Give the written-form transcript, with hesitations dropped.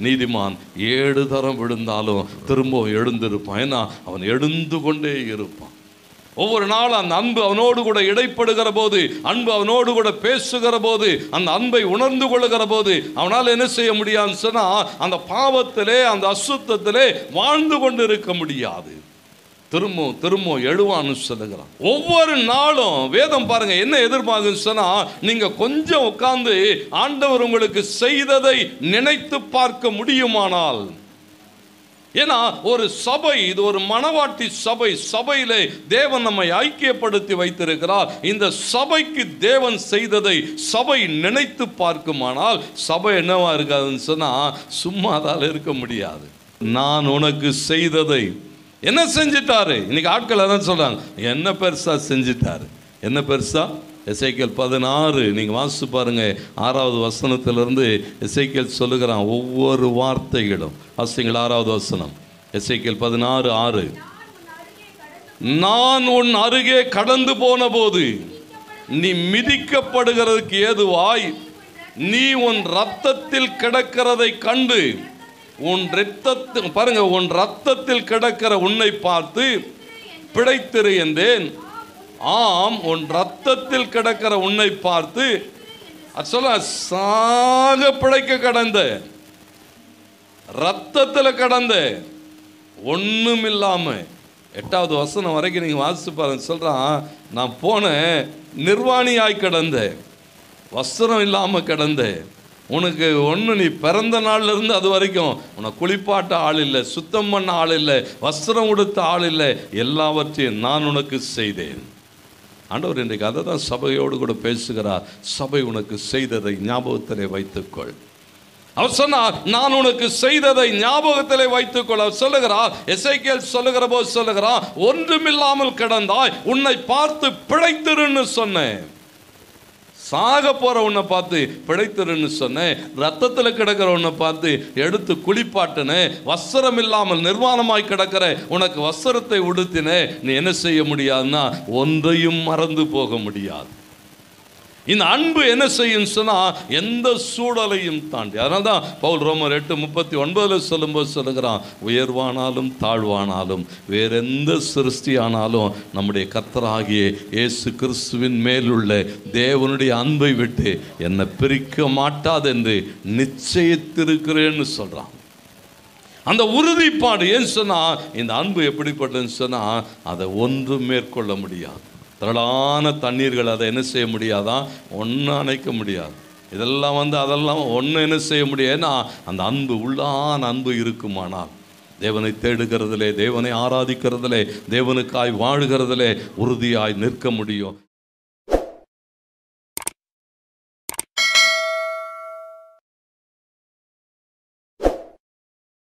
நீதிமான் 7 தரம் விழுந்தாலும் திரும்பவும் எழுந்திருப்பான். ஏன்னா அவன் எழுந்து கொண்டே இருப்பான். ஒவ்வொரு நாளும் அந்த அன்பு அவனோடு கூட இடைப்படுகிற போது, அன்பு அவனோடு கூட பேசுகிற போது, அந்த அன்பை உணர்ந்து கொள்ளுகிற போது அவனால் என்ன செய்ய முடியாதுன்னு சொன்னால் அந்த பாவத்திலே, அந்த அசுத்தத்திலே வாழ்ந்து கொண்டு இருக்க முடியாது. திரும்பவும் எழுவான்னு சொல்லுகிறான். ஒவ்வொரு நாளும் வேதம் பாருங்க என்ன எதிர்பார்க்குன்னு சொன்னா, நீங்க கொஞ்சம் உட்கார்ந்து ஆண்டவர் உங்களுக்கு செய்ததை நினைத்து பார்க்க முடியுமானால், ஏன்னா ஒரு சபை, இது ஒரு மணவாட்டி சபை, சபையிலே தேவன் நம்மை ஐக்கியப்படுத்தி வைத்திருக்கிறார். இந்த சபைக்கு தேவன் செய்ததை சபை நினைத்து பார்க்குமானால் சபை என்னவா இருக்காதுன்னு சொன்னா சும்மாதால இருக்க முடியாது. நான் உனக்கு செய்ததை என்ன செஞ்சிட்டாரு? இன்னைக்கு ஆட்கள் அதான் சொல்றாங்க, என்ன பெருசா செஞ்சிட்டாரு, என்ன பெருசா. எசேக்கியேல் 16 நீங்கள் வாசித்து பாருங்க, 6வது வசனத்திலிருந்து எசேக்கியேல் சொல்லுகிறான் ஒவ்வொரு வார்த்தைகளும். வாசிங்கள் 6வது வசனம், எசேக்கியேல் 16:6. நான் உன் அருகே கடந்து போன போது நீ மிதிக்கப்படுகிறதுக்கு ஏதுவாய் நீ உன் இரத்தத்தில் கிடக்கிறதை கண்டு உன் இரத்தத்தில் பாருங்க, உன் இரத்தத்தில் கிடக்கிற உன்னை பார்த்து பிழைத்திரு என்றேன். ஆம், உன் ரத்தத்தில் கிடக்கிற உன்னை பார்த்து சொல்ல சாக பிழைக்க கடந்த, ரத்தத்தில் கடந்த, ஒன்றும் இல்லாம. 8வது வசனம் வரைக்கும் நீங்க வாசிச்சு பாருங்க. சொல்றான், நான் போனேன் நிர்வாணியாய் கிடந்த, வஸ்திரம் இல்லாம கிடந்த, உனக்கு ஒன்று நீ பிறந்த நாள்ல இருந்து அது வரைக்கும் உனக்கு குளிப்பாட்ட ஆள் இல்லை, சுத்தம் பண்ண ஆள் இல்லை, வஸ்திரம் கொடுத்த ஆள் இல்லை, எல்லாவற்றையும் நான் உனக்கு செய்தேன். ஆண்டவர் இன்றைக்கு அதை தான் சபையோடு கூட பேசுகிறார். சபை உனக்கு செய்ததை ஞாபகத்திலே வைத்துக்கொள். அவர் சொன்னார், நான் உனக்கு செய்ததை ஞாபகத்திலே வைத்துக்கொள். அவர் சொல்லுகிறார், எசேக்கியேல் சொல்லுகிற போது சொல்லுகிறார், ஒன்றுமில்லாமல் கிடந்தாய், உன்னை பார்த்து பிழைத்திருன்னு சொன்னேன். சாக போற உன்னை பார்த்து பிழைத்திருன்னு சொன்னேன். ரத்தத்தில் கிடக்கிற உன்னை பார்த்து எடுத்து குளிப்பாட்டினேன். வஸ்திரம் இல்லாமல் நிர்வாணமாய் கிடக்கிற உனக்கு வஸ்திரத்தை உடுத்தினேன். நீ என்ன செய்ய முடியாதுன்னா ஒன்றையும் மறந்து போக முடியாது. இந்த அன்பு என்ன செய்யும் சொன்னா எந்த சூழலையும் தாண்டி. அதனால தான் பவுல் ரோமர் 8:39 சொல்லும்போது சொல்லுகிறான், உயர்வானாலும் தாழ்வானாலும் வேற எந்த சிருஷ்டியானாலும் நம்முடைய கர்த்தராகிய இயேசு கிறிஸ்துவின் மேலுள்ள தேவனுடைய அன்பை விட்டு என்னை பிரிக்க மாட்டாது என்று நிச்சயித்திருக்கிறேன்னு சொல்றான். அந்த உறுதிப்பாடு ஏன் சொன்னா, இந்த அன்பு எப்படிப்பட்டதுன்னு சொன்னா அதை ஒன்றும் மேற்கொள்ள முடியாது. திரளான தண்ணீர்கள் அதை என்ன செய்ய முடியாதான், ஒன்றும் அணைக்க முடியாது. இதெல்லாம் அதெல்லாம் ஒன்றும் என்ன செய்ய முடியாதுன்னா அந்த அன்பு, உள்ளான அன்பு இருக்குமானால் தேவனை தேடுகிறதிலே, தேவனை ஆராதிக்கிறதிலே, தேவனுக்காய் வாழுகிறதிலே உறுதியாய் நிற்க முடியும்.